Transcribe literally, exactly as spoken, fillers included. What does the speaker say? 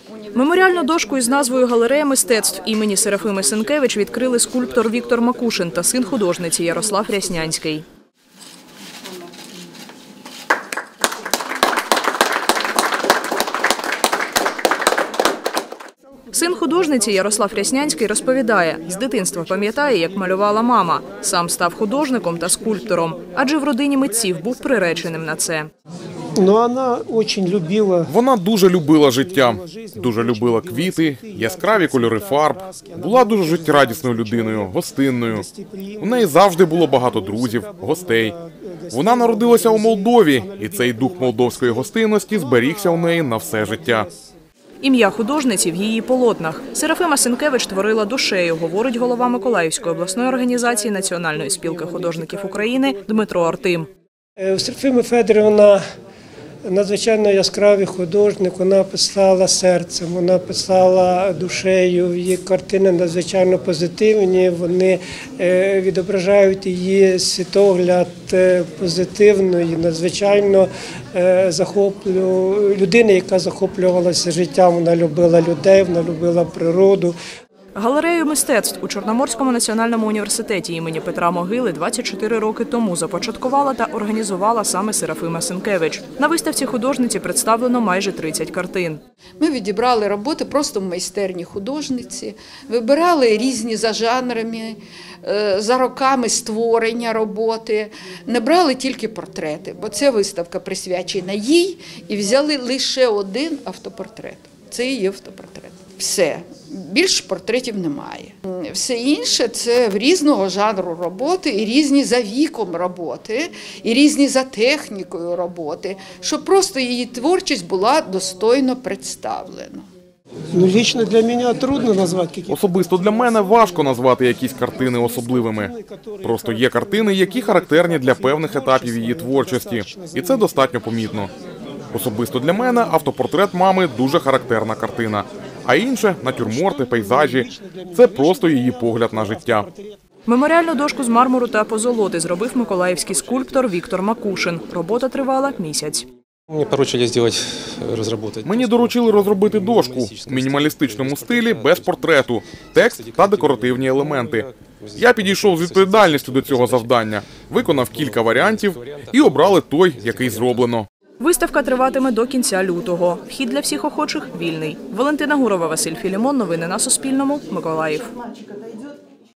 Меморіальну дошку із назвою «Галерея мистецтв» імені Серафими Сенкевич відкрили скульптор Віктор Макушин та син художниці Ярослав Ряснянський. Син художниці Ярослав Ряснянський розповідає, з дитинства пам'ятає, як малювала мама. Сам став художником та скульптором, адже в родині митців був приреченим на це. Вона дуже любила життя, дуже любила квіти, яскраві кольори фарб. Була дуже життєрадісною людиною, гостинною. У неї завжди було багато друзів, гостей. Вона народилася у Молдові, і цей дух молдовської гостинності зберігся у неї на все життя. Ім'я художниці в її полотнах. Серафима Сенкевич творила душею, говорить голова Миколаївської обласної організації Національної спілки художників України Дмитро Артим. Серафима Федорівна надзвичайно яскравий художник, вона писала серцем, вона писала душею, її картини надзвичайно позитивні, вони відображають її світогляд позитивної, надзвичайно захоплю... людини, яка захоплювалася життям, вона любила людей, вона любила природу. Галерею мистецтв у Чорноморському національному університеті імені Петра Могили двадцять чотири роки тому започаткувала та організувала саме Серафима Сенкевич. На виставці художниці представлено майже тридцять картин. Ми відібрали роботи просто в майстерні художниці, вибирали різні за жанрами, за роками створення роботи, не брали тільки портрети, бо ця виставка присвячена їй, і взяли лише один автопортрет. Це її автопортрет. Все. Більше портретів немає. Все інше – це в різного жанру роботи, і різні за віком роботи, і різні за технікою роботи, щоб просто її творчість була достойно представлена. Ну, лично для мене трудно назвати. Особисто для мене важко назвати якісь картини особливими. Просто є картини, які характерні для певних етапів її творчості, і це достатньо помітно. Особисто для мене автопортрет мами дуже характерна картина, а інше – натюрморти, пейзажі – це просто її погляд на життя. Меморіальну дошку з мармуру та позолоти зробив миколаївський скульптор Віктор Макушин. Робота тривала місяць. Мені доручили розробити дошку в мінімалістичному стилі, без портрету, текст та декоративні елементи. Я підійшов з відповідальністю до цього завдання, виконав кілька варіантів і обрали той, який зроблено. Виставка триватиме до кінця лютого. Вхід для всіх охочих вільний. Валентина Гурова, Василь Філімон. Новини на Суспільному. Миколаїв.